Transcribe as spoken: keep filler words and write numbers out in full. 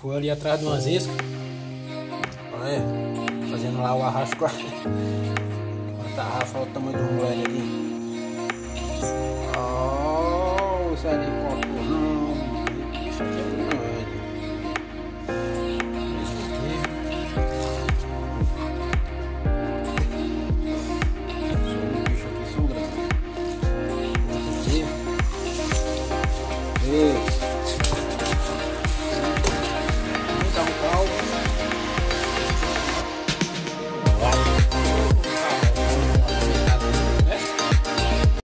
Foi ali atrás de umas iscas. Olha, fazendo lá o arrasto com a tarrafa, olha o tamanho do moleque ali.